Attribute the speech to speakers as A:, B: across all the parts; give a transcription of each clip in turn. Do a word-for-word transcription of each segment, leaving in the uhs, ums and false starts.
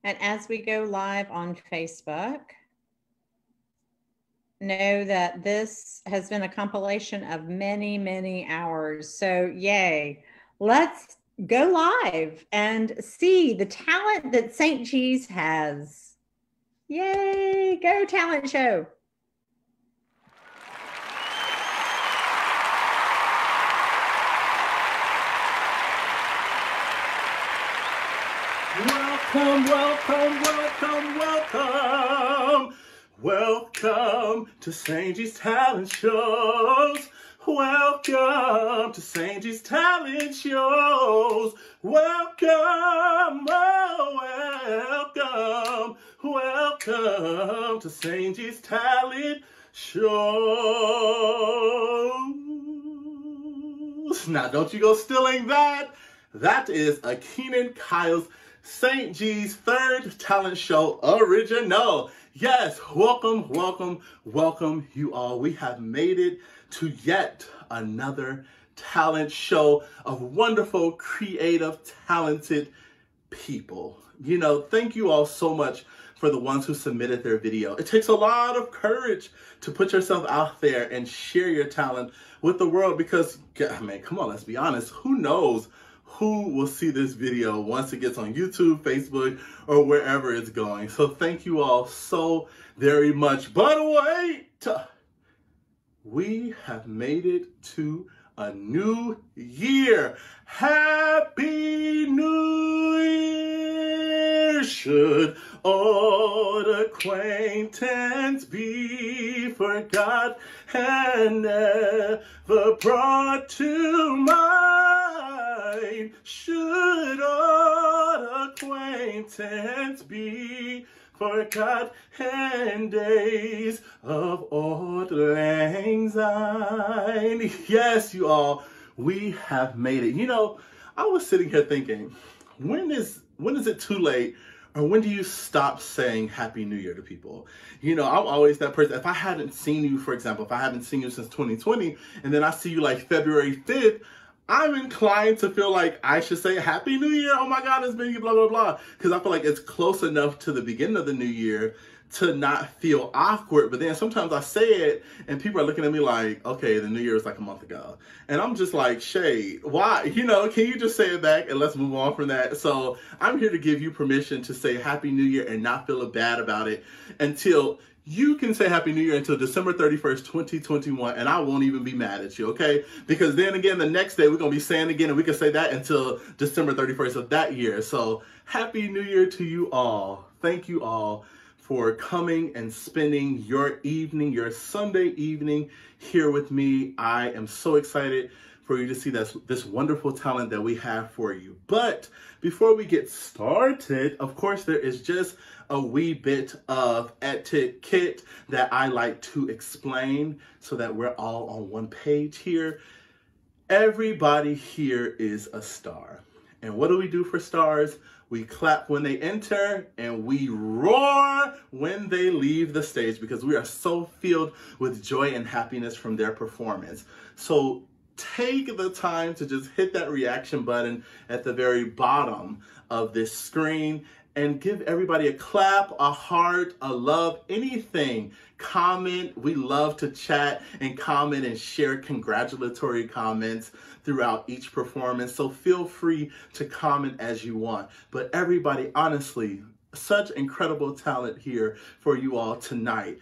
A: And as we go live on Facebook, know that this has been a compilation of many, many hours. So yay, let's go live and see the talent that Saint G's has. Yay, go talent show.
B: Welcome, welcome, welcome, welcome. Welcome to Saint G's Talent Shows. Welcome to Saint G's Talent Shows. Welcome, oh, welcome, welcome to Saint G's Talent Shows. Now, don't you go stealing that. That is a Keenan Kyle's Saint G's third talent show original. Yes, welcome, welcome, welcome you all. We have made it to yet another talent show of wonderful, creative, talented people. You know, thank you all so much for the ones who submitted their video. It takes a lot of courage to put yourself out there and share your talent with the world because, I mean, come on, let's be honest, who knows who will see this video once it gets on YouTube, Facebook, or wherever it's going. So thank you all so very much. But wait, we have made it to a new year. Happy New Year! Should old acquaintance be forgot and never brought to mind? Should old acquaintance be forgot and days of old lang syne? Yes, you all, we have made it. You know, I was sitting here thinking, when is when is it too late? Or when do you stop saying Happy New Year to people? You know, I'm always that person. If I hadn't seen you, for example, if I haven't seen you since twenty twenty, and then I see you like February fifth, I'm inclined to feel like I should say Happy New Year. Oh my God, it's been blah, blah, blah. Because I feel like it's close enough to the beginning of the new year to not feel awkward. But then sometimes I say it and people are looking at me like, okay, the new year was like a month ago. And I'm just like, Shay, why? You know, can you just say it back and let's move on from that? So I'm here to give you permission to say Happy New Year and not feel bad about it until you can say Happy New Year until December thirty-first, twenty twenty-one, and I won't even be mad at you, okay? Because then again, the next day, we're going to be saying again, and we can say that until December thirty-first of that year. So Happy New Year to you all. Thank you all for coming and spending your evening, your Sunday evening here with me. I am so excited for you to see this, this wonderful talent that we have for you. But before we get started, of course, there is just a wee bit of etiquette that I like to explain so that we're all on one page here. Everybody here is a star. And what do we do for stars? We clap when they enter and we roar when they leave the stage because we are so filled with joy and happiness from their performance. So take the time to just hit that reaction button at the very bottom of this screen and give everybody a clap, a heart, a love, anything. Comment. We love to chat and comment and share congratulatory comments throughout each performance. So feel free to comment as you want. But everybody, honestly, such incredible talent here for you all tonight.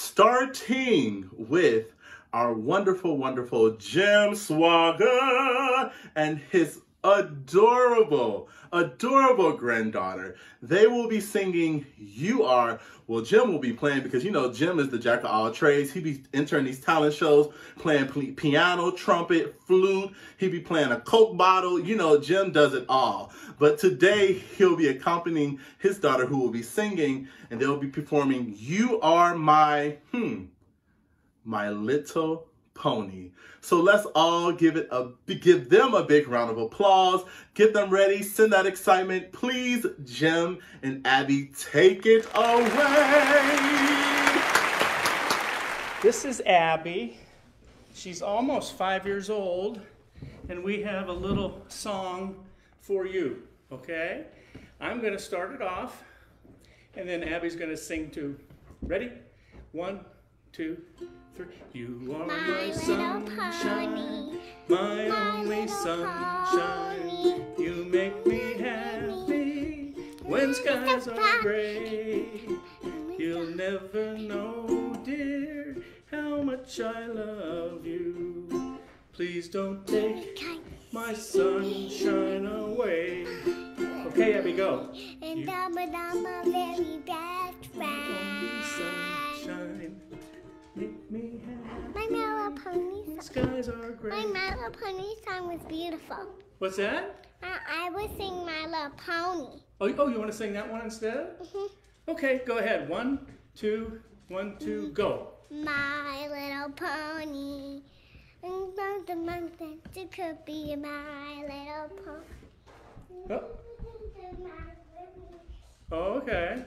B: Starting with our wonderful, wonderful Jim Swaggart and his adorable, adorable granddaughter. They will be singing You Are. Well, Jim will be playing because, you know, Jim is the jack of all trades. He be entering these talent shows, playing piano, trumpet, flute. He be playing a Coke bottle. You know, Jim does it all. But today, he'll be accompanying his daughter who will be singing, and they'll be performing You Are My, hmm, My Little Pony. So let's all give it a give them a big round of applause. Get them ready. Send that excitement. Please, Jim and Abby, take it away.
C: This is Abby. She's almost five years old, and we have a little song for you, okay? I'm going to start it off And then Abby's going to sing too. Ready? One, two, three. You are my, my sunshine, my, my only sunshine. Pony. You make me happy when skies are gray. You'll never know, dear, how much I love you. Please don't take my sunshine away. Okay, Abby, go.
D: And you, I'm my very best friend.
C: Sunshine, make me happy.
D: My My Little Pony song.
C: Skies are gray.
D: My My Little Pony song was beautiful.
C: What's that?
D: I, I would sing My Little Pony.
C: Oh, oh, you want to sing that one instead?
D: Mm-hmm.
C: Okay, go ahead. One, two, one, two, mm-hmm. Go.
D: My little pony. And not the month that it could be my little pony.
C: Oh. Oh, okay.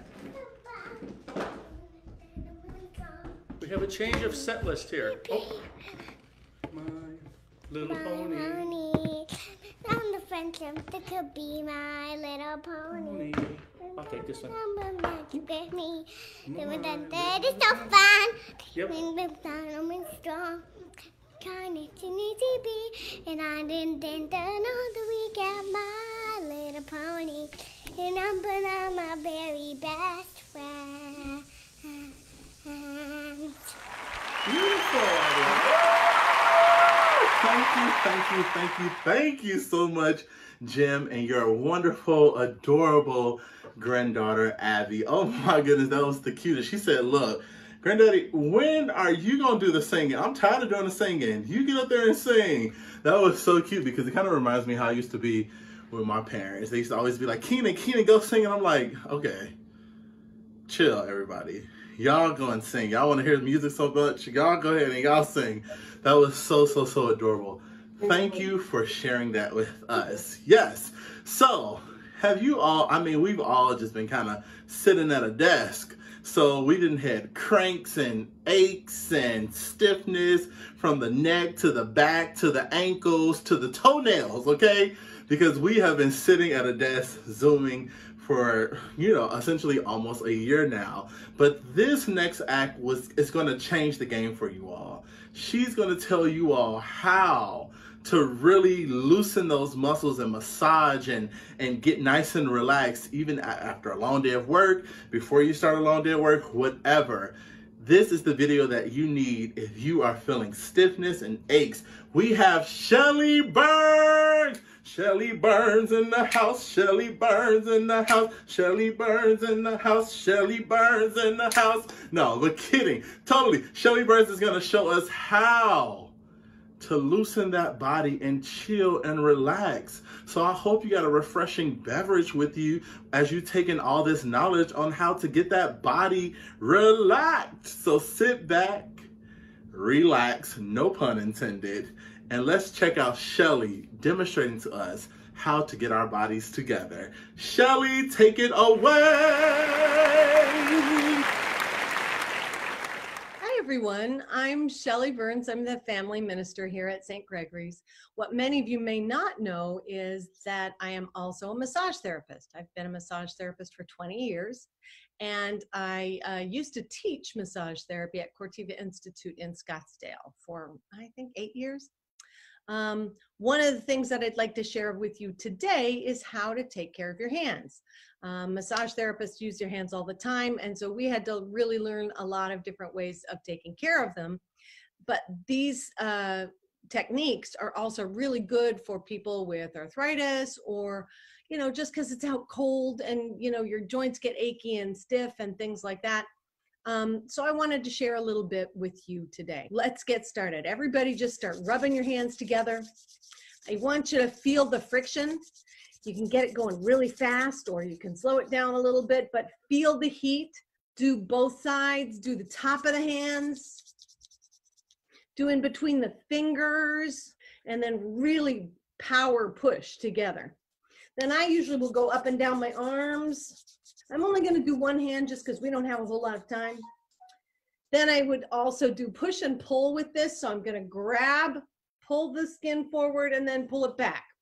C: We have a change of set list here. Oh. My little
D: my
C: pony.
D: pony. I'm the friendship that could be my little pony.
C: pony. I'll take this one.
D: You get me. That is so fun.
C: Yep.
D: I'm strong. Kind of easy be, and I didn't think that know that we got my little pony, and I'm but I'm my very best friend.
C: Beautiful.
B: Thank you, thank you, thank you, thank you so much, Jim, and your wonderful, adorable granddaughter, Abby. Oh my goodness, that was the cutest. She said, look, Granddaddy, when are you going to do the singing? I'm tired of doing the singing. You get up there and sing. That was so cute because it kind of reminds me how I used to be with my parents. They used to always be like, Keenan, Keenan, go sing. And I'm like, okay, chill, everybody. Y'all go and sing. Y'all want to hear the music so much? Y'all go ahead and y'all sing. That was so, so, so adorable. Thank you for sharing that with us. Yes. So, have you all, I mean, we've all just been kind of sitting at a desk. So we didn't had cranks and aches and stiffness from the neck to the back to the ankles to the toenails, okay? Because we have been sitting at a desk Zooming for, you know, essentially almost a year now. But this next act was is going to change the game for you all. She's going to tell you all how to really loosen those muscles and massage and, and get nice and relaxed even after a long day of work, before you start a long day of work, whatever. This is the video that you need if you are feeling stiffness and aches. We have Shelly Burns! Shelly Burns in the house, Shelly Burns in the house, Shelly Burns in the house, Shelly Burns in the house. No, but kidding, totally. Shelly Burns is gonna show us how to loosen that body and chill and relax. So I hope you got a refreshing beverage with you as you take in all this knowledge on how to get that body relaxed. So sit back, relax, no pun intended, and let's check out Shelly demonstrating to us how to get our bodies together. Shelly, take it away.
E: Everyone, I'm Shelly Burns. I'm the family minister here at Saint Gregory's. What many of you may not know is that I am also a massage therapist. I've been a massage therapist for twenty years, and I uh, used to teach massage therapy at Cortiva Institute in Scottsdale for, I think, eight years. Um, one of the things that I'd like to share with you today is how to take care of your hands. Um, massage therapists use their hands all the time, and so we had to really learn a lot of different ways of taking care of them. But these uh, techniques are also really good for people with arthritis, or, you know, just because it's out cold and, you know, your joints get achy and stiff and things like that. Um, so I wanted to share a little bit with you today. Let's get started. Everybody just start rubbing your hands together. I want you to feel the friction. You can get it going really fast, or you can slow it down a little bit, but feel the heat. Do both sides, do the top of the hands, do in between the fingers, and then really power push together. Then I usually will go up and down my arms. I'm only going to do one hand just because we don't have a whole lot of time. Then I would also do push and pull with this. So I'm going to grab, pull the skin forward, and then pull it back.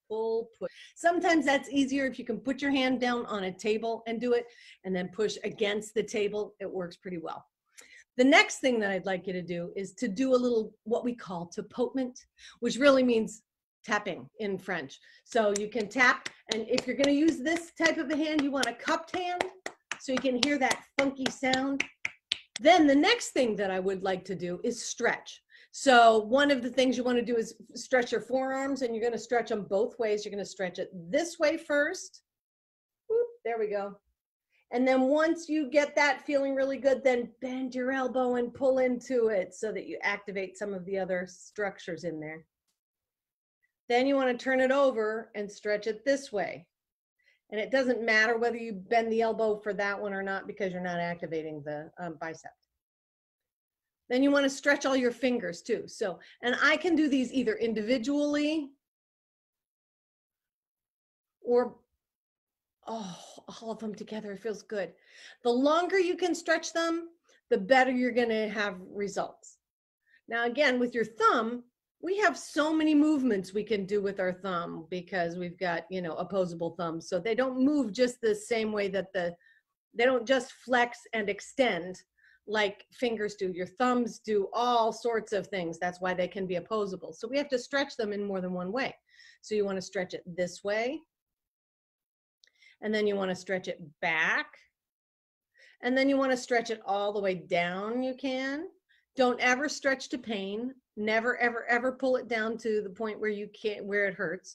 E: full push. Sometimes that's easier if you can put your hand down on a table and do it, and then push against the table. It works pretty well. The next thing that I'd like you to do is to do a little, what we call tapotement, which really means tapping in French. So you can tap, and if you're going to use this type of a hand, you want a cupped hand so you can hear that funky sound. Then the next thing that I would like to do is stretch. So one of the things you want to do is stretch your forearms, and you're going to stretch them both ways. You're going to stretch it this way first. Whoop, there we go. And then once you get that feeling really good, then bend your elbow and pull into it so that you activate some of the other structures in there. Then you want to turn it over and stretch it this way. And it doesn't matter whether you bend the elbow for that one or not, because you're not activating the um, bicep. Then you want to stretch all your fingers too. So, and I can do these either individually or oh, all of them together. It feels good. The longer you can stretch them, the better you're going to have results. Now, again, with your thumb, we have so many movements we can do with our thumb because we've got, you know, opposable thumbs. So they don't move just the same way that the, they don't just flex and extend like fingers do. Your thumbs do all sorts of things. That's why they can be opposable. So we have to stretch them in more than one way. So you want to stretch it this way. And then you want to stretch it back. And then you want to stretch it all the way down. You can. Don't ever stretch to pain. Never, ever, ever pull it down to the point where you can't, where it hurts.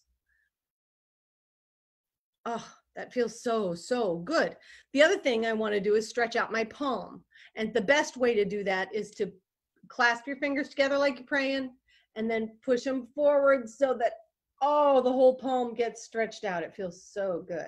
E: Oh, that feels so, so good. The other thing I want to do is stretch out my palm. And the best way to do that is to clasp your fingers together like you're praying, and then push them forward so that, oh, the whole palm gets stretched out. It feels so good.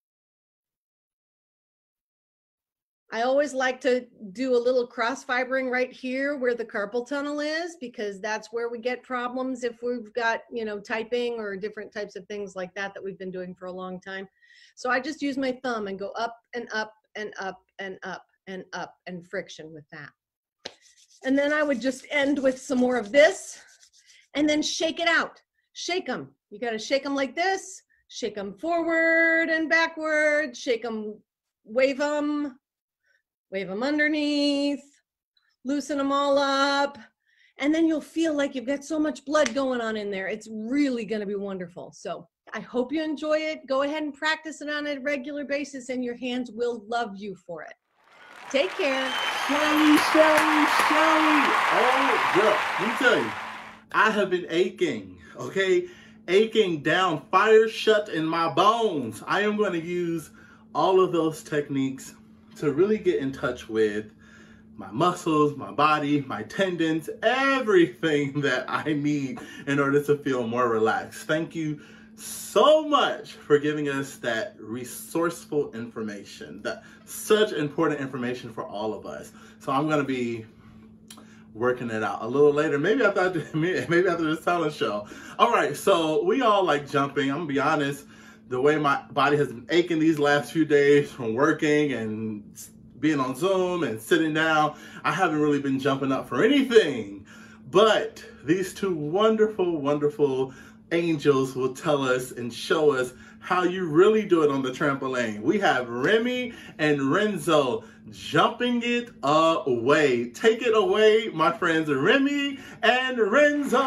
E: I always like to do a little cross fibering right here where the carpal tunnel is, because that's where we get problems if we've got, you know, typing or different types of things like that that we've been doing for a long time. So I just use my thumb and go up and up and up and up and up and friction with that. And then I would just end with some more of this and then shake it out. Shake them. You got to shake them like this, shake them forward and backward, shake them, wave them. Wave them underneath, loosen them all up, and then you'll feel like you've got so much blood going on in there. It's really going to be wonderful. So I hope you enjoy it. Go ahead and practice it on a regular basis, and your hands will love you for it. Take care.
B: Shelly, Shelly, Shelly. Oh, girl, let me tell you, I have been aching, okay? Aching down, fire shut in my bones. I am going to use all of those techniques to really get in touch with my muscles, my body, my tendons, everything that I need in order to feel more relaxed. Thank you so much for giving us that resourceful information, that such important information for all of us. So I'm gonna be working it out a little later, maybe after, maybe after this talent show. All right, so we all like jumping. I'm gonna be honest, the way my body has been aching these last few days from working and being on Zoom and sitting down, I haven't really been jumping up for anything. But these two wonderful, wonderful angels will tell us and show us how you really do it on the trampoline. We have Remy and Renzo jumping it away. Take it away, my friends, Remy and Renzo.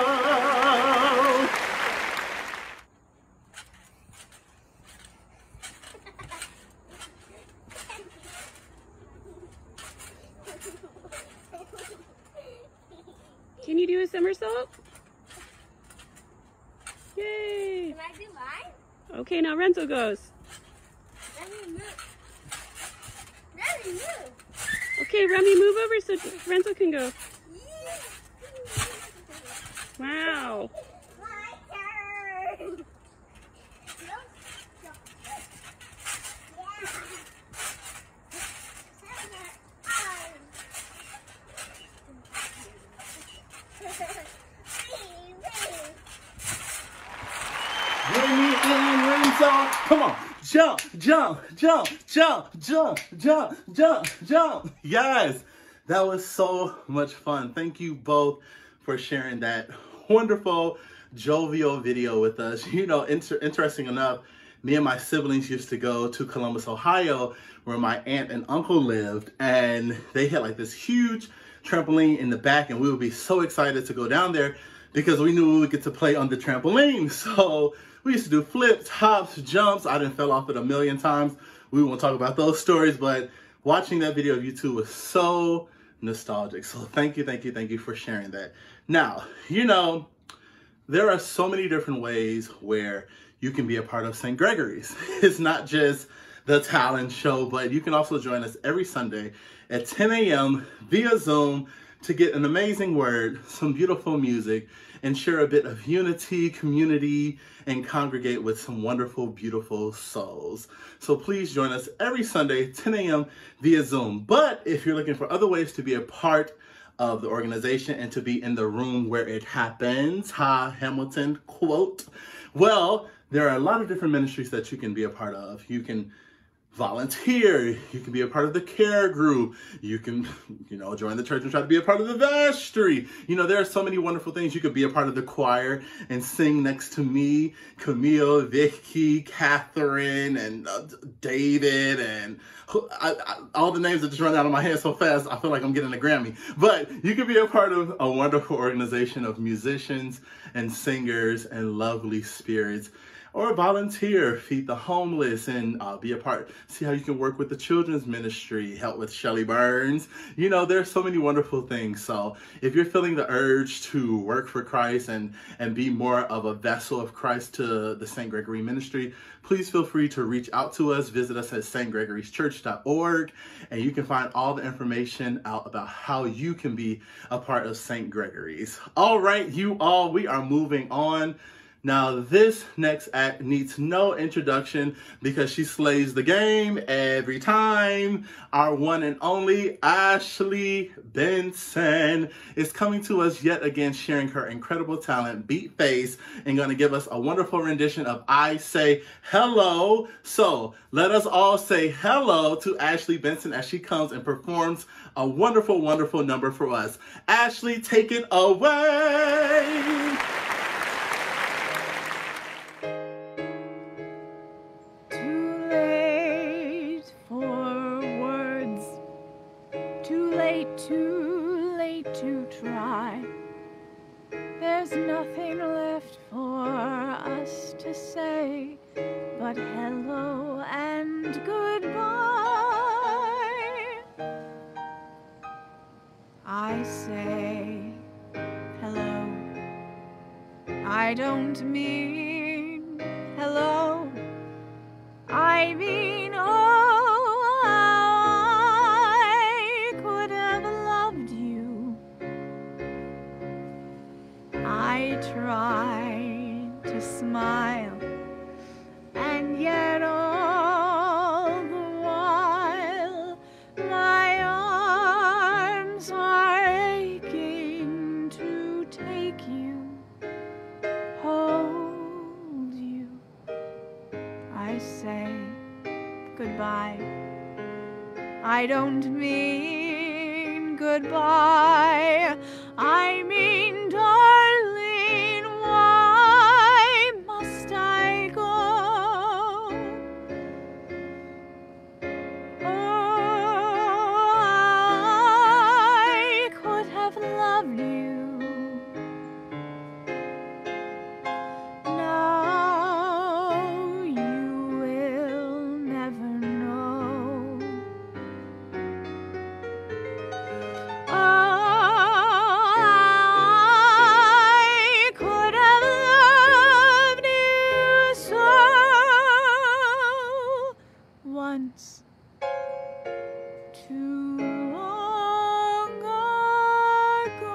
F: Can you do a somersault? Yay!
D: Can I do mine?
F: Okay, now Renzo goes.
D: Remy, move. Remy, move.
F: Okay, Remy, move over so Renzo can go. Wow.
D: My turn.
B: Remy and Renzo, come on, jump, jump, jump, jump, jump, jump, jump, jump. Yes, that was so much fun. Thank you both for sharing that wonderful jovial video with us. You know, inter interesting enough, me and my siblings used to go to Columbus, Ohio, where my aunt and uncle lived, and they had like this huge trampoline in the back, and we would be so excited to go down there because we knew we would get to play on the trampoline. So we used to do flips, hops, jumps. I done fell off it a million times. We won't talk about those stories, but watching that video of you two was so nostalgic. So thank you, thank you, thank you for sharing that. Now, you know, there are so many different ways where you can be a part of Saint Gregory's. It's not just the talent show, but you can also join us every Sunday at ten A M via Zoom to get an amazing word, some beautiful music, and share a bit of unity, community, and congregate with some wonderful, beautiful souls. So please join us every Sunday, ten A M via Zoom. But if you're looking for other ways to be a part of the organization and to be in the room where it happens, ha, Hamilton quote, well, there are a lot of different ministries that you can be a part of. You can volunteer, you can be a part of the care group, you can, you know, join the church and try to be a part of the vestry. You know, there are so many wonderful things. You could be a part of the choir and sing next to me, Camille, Vicky, Catherine, and uh, David, and I, I, all the names that just run out of my head so fast, I feel like I'm getting a Grammy. But you could be a part of a wonderful organization of musicians and singers and lovely spirits. Or volunteer, feed the homeless, and uh, be a part. See how you can work with the children's ministry, help with Shelley Burns. You know, there's so many wonderful things. So if you're feeling the urge to work for Christ and, and be more of a vessel of Christ to the Saint Gregory ministry, please feel free to reach out to us. Visit us at s t gregory's church dot org, and you can find all the information out about how you can be a part of Saint Gregory's. All right, you all, we are moving on. Now, this next act needs no introduction because she slays the game every time. Our one and only Ashley Benson is coming to us yet again, sharing her incredible talent, Beat Face, and going to give us a wonderful rendition of I Say Hello. So let us all say hello to Ashley Benson as she comes and performs a wonderful, wonderful number for us. Ashley, take it away.
G: Too late to try. There's nothing left for us to say but hello and goodbye. I say hello. I don't mean hello. I mean oh. I try to smile, and yet all the while my arms are aching to take you, hold you. I say goodbye. I don't mean goodbye. I mean darling, why must I go? Oh, I could have loved you. Now you will never know. Oh, once too long ago.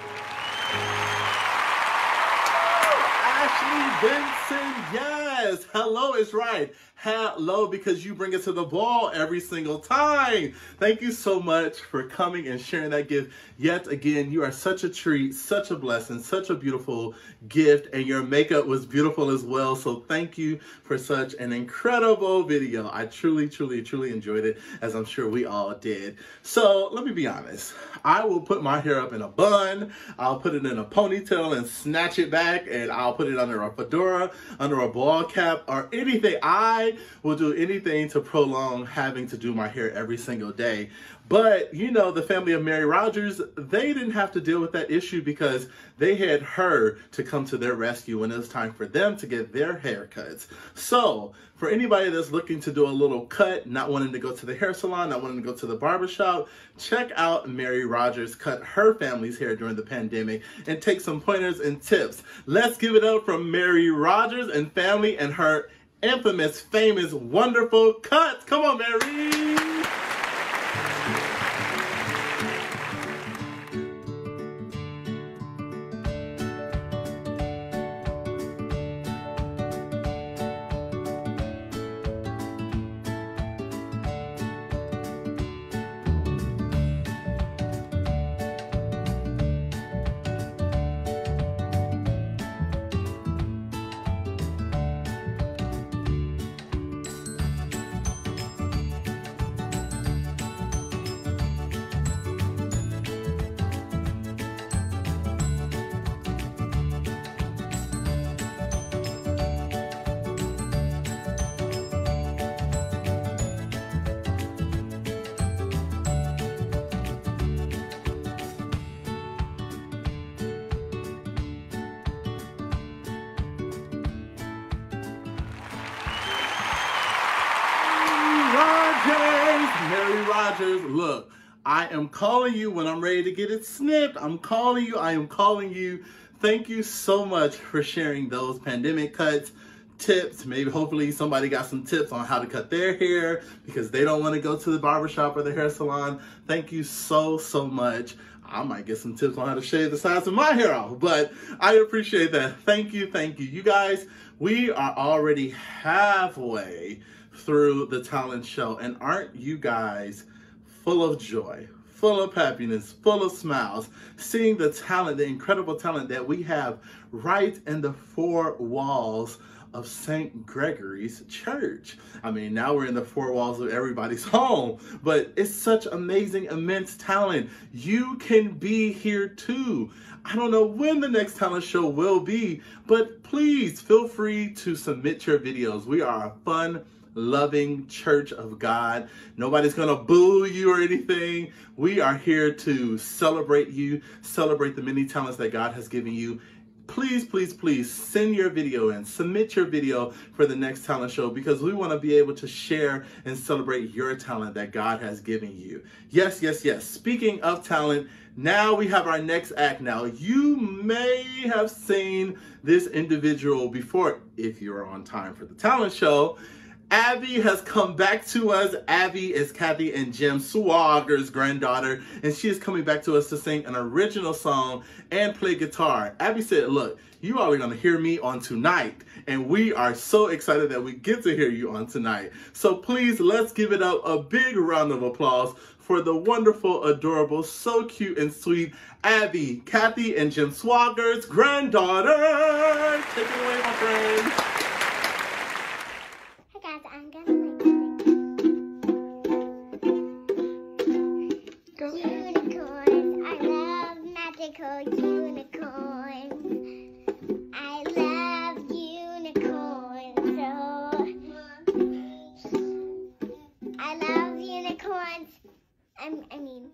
B: Ashley Benson, yes, hello is right. Hello, because you bring it to the ball every single time. Thank you so much for coming and sharing that gift. Yet again, you are such a treat, such a blessing, such a beautiful gift, and your makeup was beautiful as well. So thank you for such an incredible video. I truly, truly, truly enjoyed it, as I'm sure we all did. So let me be honest. I will put my hair up in a bun. I'll put it in a ponytail and snatch it back, and I'll put it under a fedora, under a ball cap, or anything. I will do anything to prolong having to do my hair every single day. But, you know, the family of Mary Rogers, they didn't have to deal with that issue because they had her to come to their rescue when it was time for them to get their haircuts. So, for anybody that's looking to do a little cut, not wanting to go to the hair salon, not wanting to go to the barbershop, check out Mary Rogers cut her family's hair during the pandemic and take some pointers and tips. Let's give it up for Mary Rogers and family and her infamous, famous, wonderful cuts. Come on, Mary! Mary Rogers, look, I am calling you when I'm ready to get it snipped. I'm calling you. I am calling you. Thank you so much for sharing those pandemic cuts, tips. Maybe hopefully somebody got some tips on how to cut their hair because they don't want to go to the barbershop or the hair salon. Thank you so, so much. I might get some tips on how to shave the sides of my hair off, but I appreciate that. Thank you, thank you. You guys, we are already halfway through the talent show, and aren't you guys full of joy, full of happiness, full of smiles, seeing the talent, the incredible talent that we have right in the four walls of Saint Gregory's Church. I mean, now we're in the four walls of everybody's home, but it's such amazing, immense talent. You can be here too. I don't know when the next talent show will be, but please feel free to submit your videos. We are a fun, loving church of God. Nobody's gonna boo you or anything. We are here to celebrate you, celebrate the many talents that God has given you. Please, please, please send your video in, submit your video for the next talent show, because we want to be able to share and celebrate your talent that God has given you. Yes, yes, yes. Speaking of talent, now we have our next act. Now, you may have seen this individual before if you're on time for the talent show. Abby has come back to us. Abby is Kathy and Jim Swager's granddaughter, and she is coming back to us to sing an original song and play guitar. Abby said, look, you all are going to hear me on tonight, and we are so excited that we get to hear you on tonight. So please, let's give it up a big round of applause for the wonderful, adorable, so cute and sweet Abby, Kathy and Jim Swager's granddaughter. Take it away, my friend.
D: I'm gonna go. Unicorns, I love magical unicorns. I love unicorns. So I love unicorns. I'm, I mean.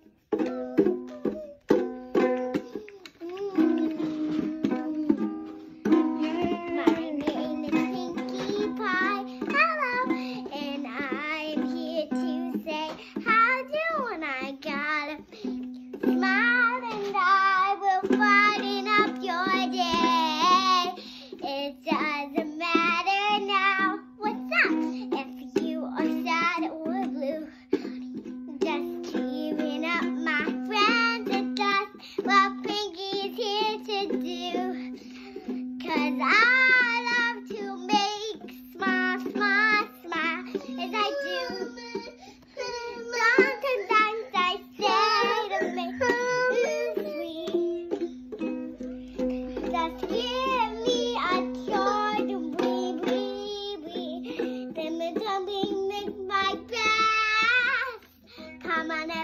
D: My friend.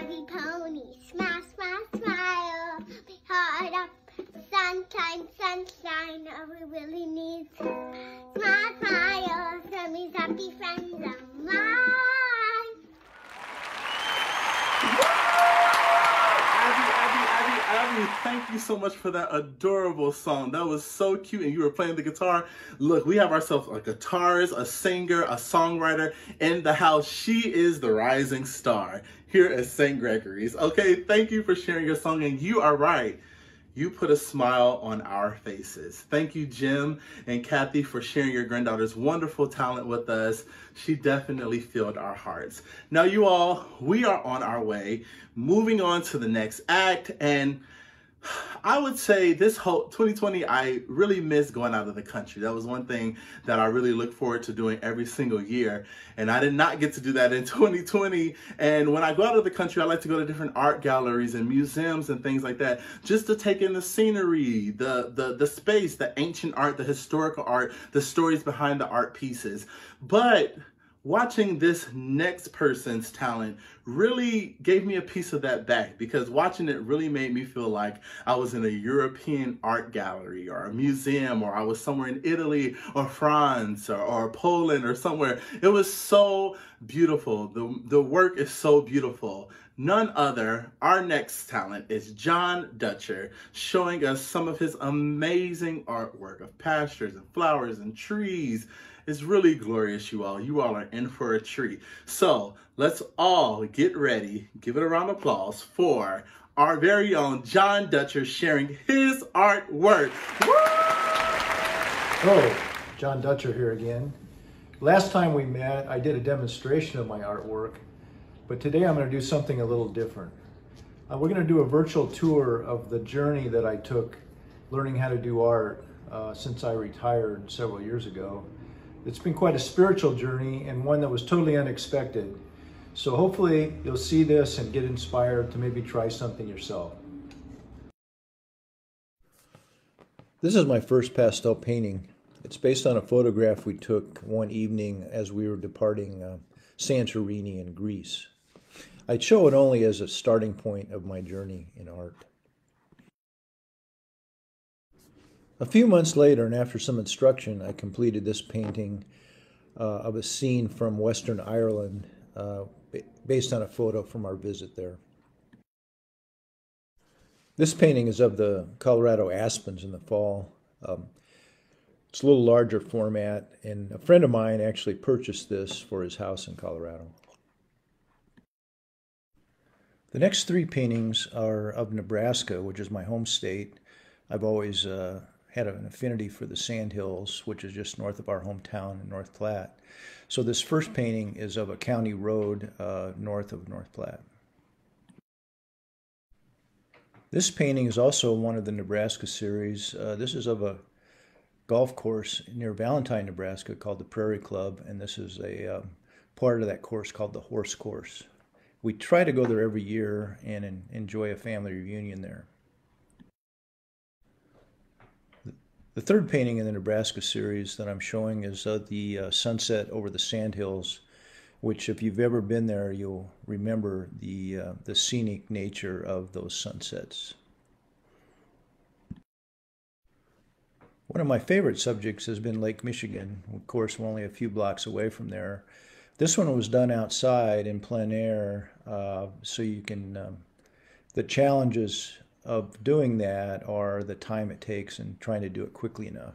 D: happy pony. Smile, smile, smile. Heart up. Sunshine, sunshine. All we really need. Smile, smile. Sammy's happy friends of mine.
B: Abby, Abby, Abby, Abby, thank you so much for that adorable song. That was so cute, and you were playing the guitar. Look, we have ourselves a guitarist, a singer, a songwriter in the house. She is the rising star here at Saint Gregory's. Okay, thank you for sharing your song, and you are right. You put a smile on our faces. Thank you, Jim and Kathy, for sharing your granddaughter's wonderful talent with us. She definitely filled our hearts. Now, you all, we are on our way, moving on to the next act. And I would say this whole twenty twenty, I really missed going out of the country. That was one thing that I really look forward to doing every single year. And I did not get to do that in twenty twenty. And when I go out of the country, I like to go to different art galleries and museums and things like that, just to take in the scenery, the, the, the space, the ancient art, the historical art, the stories behind the art pieces. But watching this next person's talent really gave me a piece of that back, because watching it really made me feel like I was in a European art gallery or a museum, or I was somewhere in Italy or France or, or Poland or somewhere. It was so beautiful. The, the work is so beautiful. None other, our next talent is John Dutcher, showing us some of his amazing artwork of pastures and flowers and trees. It's really glorious, you all. You all are in for a treat. So let's all get ready, give it a round of applause for our very own John Dutcher sharing his artwork. Woo!
H: Hello, John Dutcher here again. Last time we met, I did a demonstration of my artwork, but today I'm going to do something a little different. Uh, we're going to do a virtual tour of the journey that I took learning how to do art uh, since I retired several years ago. It's been quite a spiritual journey, and one that was totally unexpected. So hopefully you'll see this and get inspired to maybe try something yourself. This is my first pastel painting. It's based on a photograph we took one evening as we were departing uh, Santorini in Greece. I'd show it only as a starting point of my journey in art. A few months later, and after some instruction, I completed this painting uh, of a scene from Western Ireland uh, based on a photo from our visit there. This painting is of the Colorado aspens in the fall. Um, it's a little larger format, and a friend of mine actually purchased this for his house in Colorado. The next three paintings are of Nebraska, which is my home state. I've always uh, had an affinity for the Sandhills, which is just north of our hometown in North Platte. So this first painting is of a county road uh, north of North Platte. This painting is also one of the Nebraska series. Uh, this is of a golf course near Valentine, Nebraska called the Prairie Club, and this is a um, part of that course called the Horse Course. We try to go there every year and en- enjoy a family reunion there. The third painting in the Nebraska series that I'm showing is uh, the uh, sunset over the Sandhills, which if you've ever been there, you'll remember the, uh, the scenic nature of those sunsets. One of my favorite subjects has been Lake Michigan. Of course, we're only a few blocks away from there. This one was done outside in plein air, uh, so you can, um, the challenges of doing that are the time it takes and trying to do it quickly enough.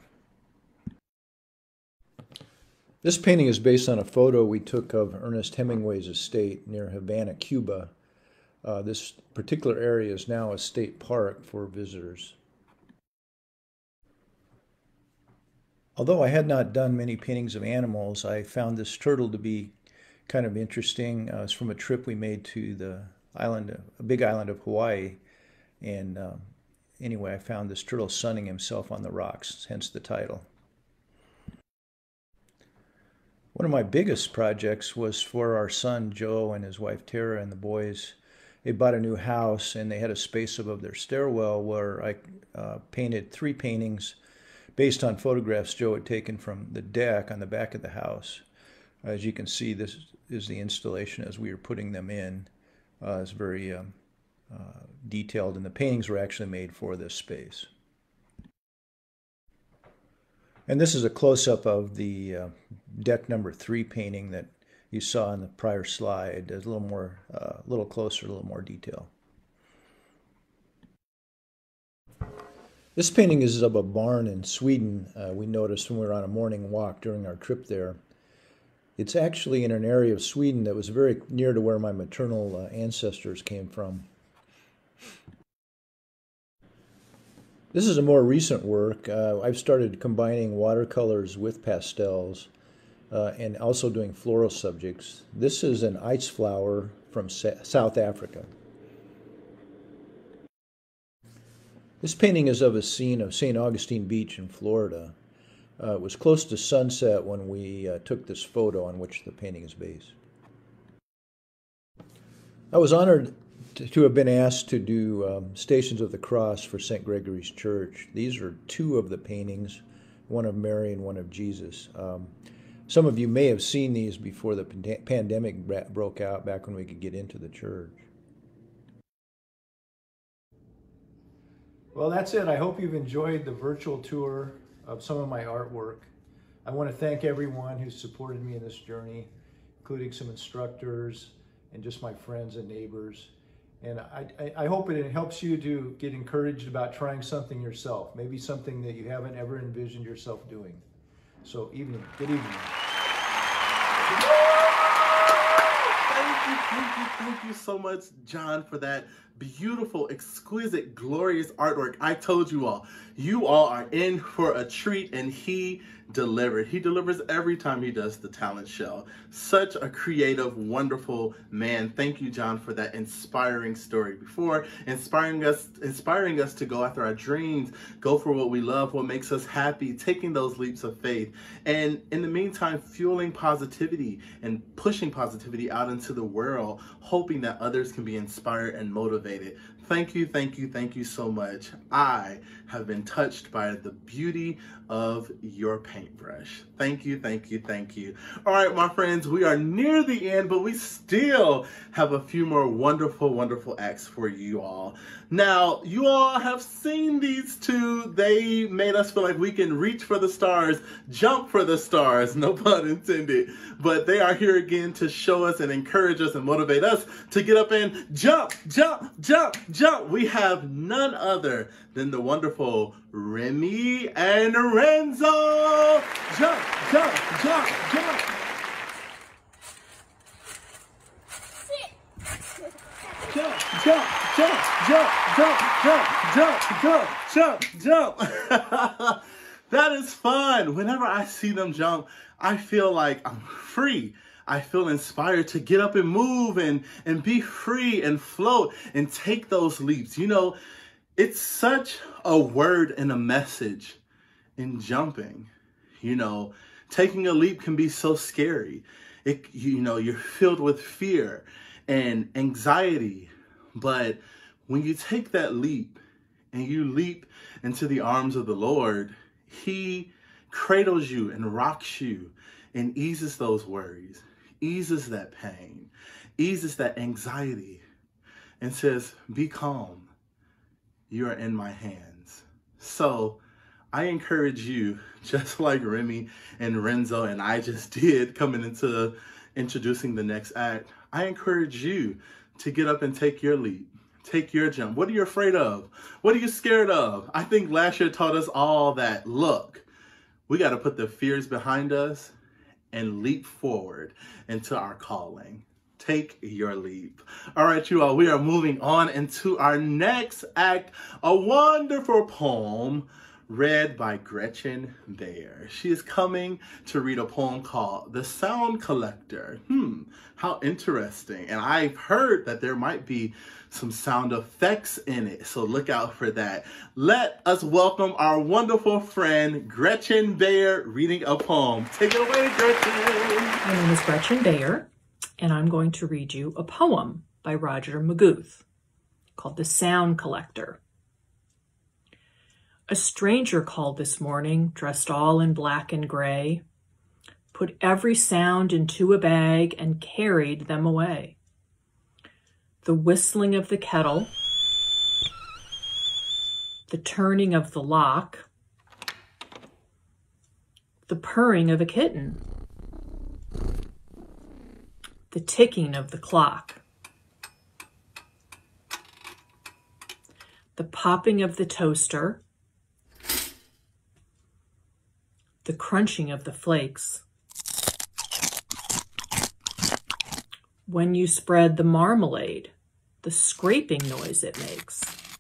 H: This painting is based on a photo we took of Ernest Hemingway's estate near Havana, Cuba. Uh, this particular area is now a state park for visitors. Although I had not done many paintings of animals, I found this turtle to be kind of interesting. Uh, it's from a trip we made to the island, a big island of Hawaii. And um, anyway, I found this turtle sunning himself on the rocks, hence the title. One of my biggest projects was for our son Joe and his wife Tara and the boys. They bought a new house and they had a space above their stairwell where I uh, painted three paintings based on photographs Joe had taken from the deck on the back of the house. As you can see, this is the installation as we were putting them in. Uh, it's very um, uh, detailed, and the paintings were actually made for this space. And this is a close-up of the uh, deck number three painting that you saw in the prior slide. There's a little more, a uh, little closer, a little more detail. This painting is of a barn in Sweden. Uh, we noticed when we were on a morning walk during our trip there. It's actually in an area of Sweden that was very near to where my maternal uh, ancestors came from. This is a more recent work. Uh, I've started combining watercolors with pastels uh, and also doing floral subjects. This is an ice flower from Sa- South Africa. This painting is of a scene of Saint Augustine Beach in Florida. Uh, it was close to sunset when we uh, took this photo on which the painting is based. I was honored to, to have been asked to do um, Stations of the Cross for Saint Gregory's Church. These are two of the paintings, one of Mary and one of Jesus. Um, some of you may have seen these before the pand- pandemic broke out, back when we could get into the church. Well, that's it. I hope you've enjoyed the virtual tour of some of my artwork. I want to thank everyone who supported me in this journey, including some instructors and just my friends and neighbors. And I, I, I hope it helps you to get encouraged about trying something yourself, maybe something that you haven't ever envisioned yourself doing. So evening, good evening.
B: Thank you, thank you, thank you so much, John, for that beautiful, exquisite, glorious artwork. I told you all, you all are in for a treat, and he delivered. He delivers every time he does the talent show. Such a creative, wonderful man. Thank you, John, for that inspiring story. Before inspiring us, inspiring us to go after our dreams, go for what we love, what makes us happy, taking those leaps of faith, and in the meantime, fueling positivity and pushing positivity out into the world, hoping that others can be inspired and motivated. Thank you, thank you, thank you so much. I have been touched by the beauty of your paintbrush. Thank you, thank you, thank you. All right, my friends, we are near the end, but we still have a few more wonderful, wonderful acts for you all. Now, you all have seen these two. They made us feel like we can reach for the stars, jump for the stars, no pun intended. But they are here again to show us and encourage us and motivate us to get up and jump, jump, jump, jump. We have none other than the wonderful Remy and Renzo. Jump, jump, jump, jump. Jump, jump, jump, jump, jump, jump, jump, jump, jump, jump. That is fun. Whenever I see them jump, I feel like I'm free. I feel inspired to get up and move and, and be free and float and take those leaps. You know, it's such a word and a message in jumping. You know, taking a leap can be so scary. It, you know, you're filled with fear and anxiety. But when you take that leap and you leap into the arms of the Lord, he cradles you and rocks you and eases those worries, eases that pain, eases that anxiety, and says, be calm. You are in my hands. So I encourage you, just like Remy and Renzo and I just did coming into introducing the next act, I encourage you to get up and take your leap. Take your jump. What are you afraid of? What are you scared of? I think last year taught us all that, look, we got to put the fears behind us and leap forward into our calling. Take your leap. All right, you all, we are moving on into our next act, a wonderful poem read by Gretchen Bayer. She is coming to read a poem called The Sound Collector. Hmm, how interesting. And I've heard that there might be some sound effects in it, so look out for that. Let us welcome our wonderful friend, Gretchen Bayer, reading a poem. Take it away, Gretchen.
I: My name is Gretchen Bayer, and I'm going to read you a poem by Roger Maguth called The Sound Collector. A stranger called this morning, dressed all in black and gray, put every sound into a bag and carried them away. the whistling of the kettle, the turning of the lock, the purring of a kitten, the ticking of the clock, the popping of the toaster, the crunching of the flakes, when you spread the marmalade, the scraping noise it makes,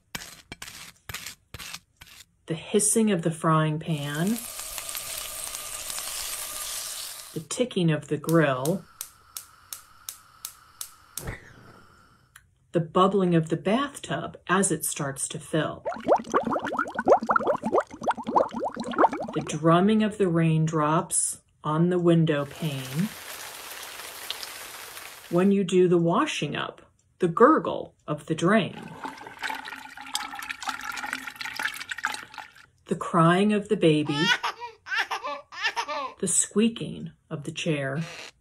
I: the hissing of the frying pan, the ticking of the grill, the bubbling of the bathtub as it starts to fill, the drumming of the raindrops on the window pane, when you do the washing up, the gurgle of the drain, the crying of the baby, the squeaking of the chair,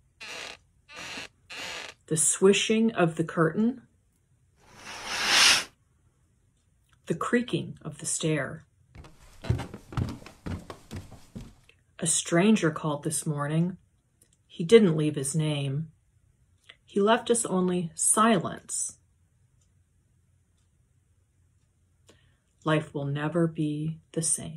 I: the swishing of the curtain, the creaking of the stair. A stranger called this morning. He didn't leave his name. He left us only silence. Life will never be the same.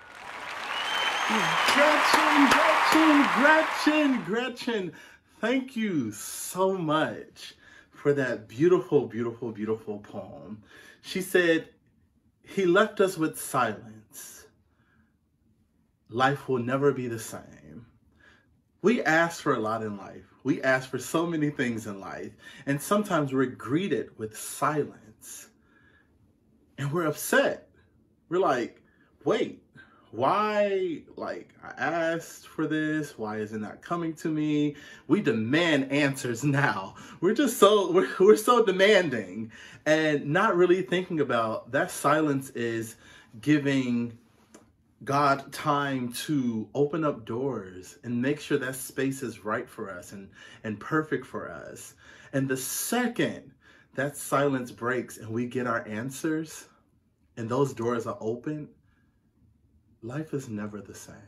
B: Gretchen, Gretchen, Gretchen, Gretchen, thank you so much for that beautiful, beautiful, beautiful poem. She said, he left us with silence. Life will never be the same. We ask for a lot in life. We ask for so many things in life. And sometimes we're greeted with silence. And we're upset. We're like, wait, why? Like, I asked for this. Why is it not coming to me? We demand answers now. We're just so, we're, we're so demanding and not really thinking about that silence is giving God time to open up doors and make sure that space is right for us and, and perfect for us. And the second that silence breaks and we get our answers and those doors are open, life is never the same.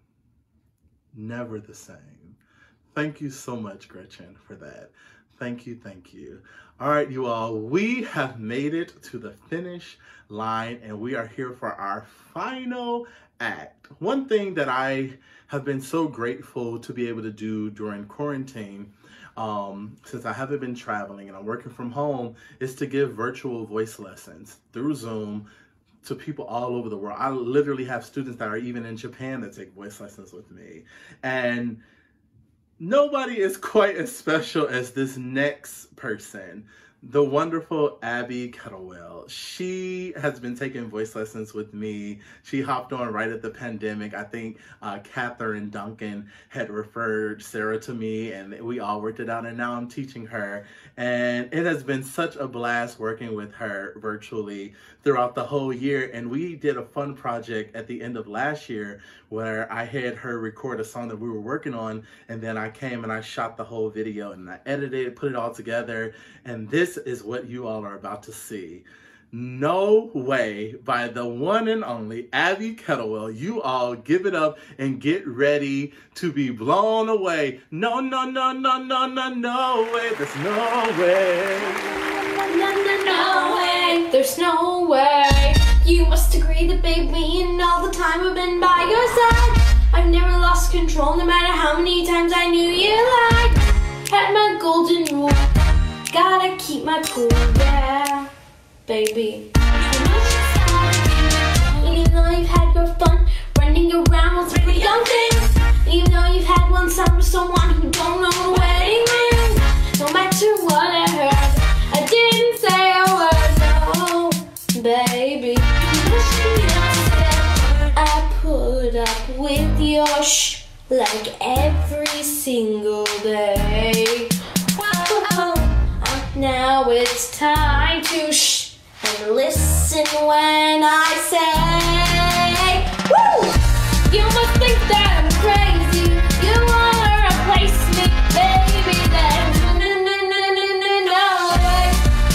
B: Never the same. Thank you so much, Gretchen, for that. Thank you, thank you. All right, you all, we have made it to the finish line and we are here for our final act. One thing that I have been so grateful to be able to do during quarantine, um, since I haven't been traveling and I'm working from home, is to give virtual voice lessons through Zoom to people all over the world. I literally have students that are even in Japan that take voice lessons with me. And nobody is quite as special as this next person, the wonderful Abby Kettlewell. She has been taking voice lessons with me. She hopped on right at the pandemic. I think uh, Catherine Duncan had referred Sarah to me and we all worked it out and now I'm teaching her. And it has been such a blast working with her virtually throughout the whole year. And we did a fun project at the end of last year where I had her record a song that we were working on. And then I came and I shot the whole video and I edited it, put it all together. And this is what you all are about to see. No Way by the one and only Abby Kettlewell. You all give it up and get ready to be blown away. No, no, no, no, no, no, no way. There's no way.
J: No, no, no, no way. There's no way. You must agree that, baby, and all the time I've been by your side, I've never lost control no matter how many times I knew you lied. Had my golden rule. Gotta keep my cool, yeah, baby. Even though you've had your fun running around with three young things, even though you've had one son with someone who don't know the wedding ring, no matter what I heard, I didn't say a word, no, baby. I put up with your shh like every single day. Now it's time to shh and listen when I say, woo! You must think that I'm crazy. You wanna replace me, baby? Then no, no, no, no, no, no way.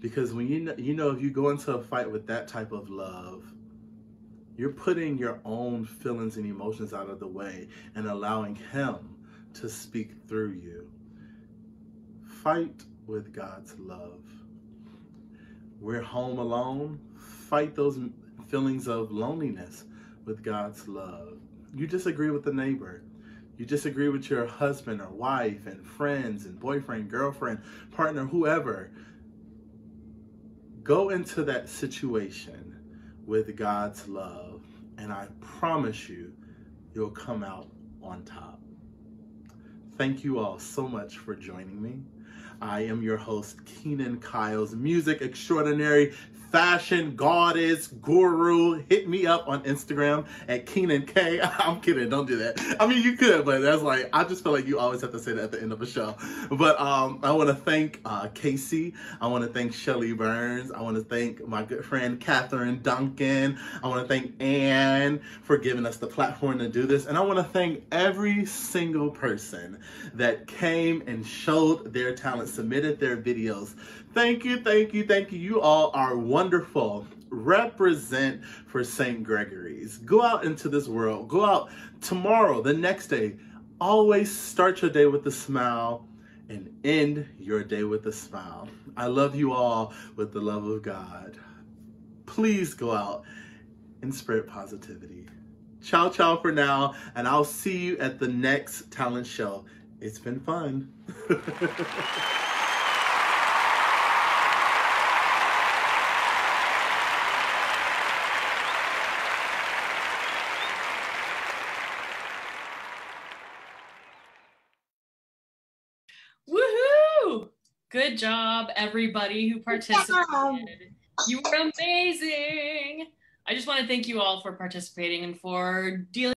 B: Because when you know, you know, if you go into a fight with that type of love, you're putting your own feelings and emotions out of the way and allowing him to speak through you. Fight with God's love. We're home alone. Fight those feelings of loneliness with God's love. You disagree with the neighbor. You disagree with your husband or wife and friends and boyfriend, girlfriend, partner, whoever. Go into that situation with God's love, and I promise you, you'll come out on top. Thank you all so much for joining me. I am your host, Keenan Kyles, music extraordinary, fashion goddess, guru. Hit me up on Instagram at Keenan K. I'm kidding, don't do that. I mean, you could, but that's like, I just feel like you always have to say that at the end of a show. But um, I want to thank uh, Casey. I want to thank Shelly Burns. I want to thank my good friend, Catherine Duncan. I want to thank Ann for giving us the platform to do this. And I want to thank every single person that came and showed their talent, submitted their videos. Thank you, thank you, thank you. You all are wonderful. Represent for Saint Gregory's. Go out into this world. Go out tomorrow, the next day. Always start your day with a smile and end your day with a smile. I love you all with the love of God. Please go out and spread positivity. Ciao, ciao for now, and I'll see you at the next talent show. It's been fun.
K: Woohoo! Good job, everybody who participated. You were amazing. I just want to thank you all for participating and for dealing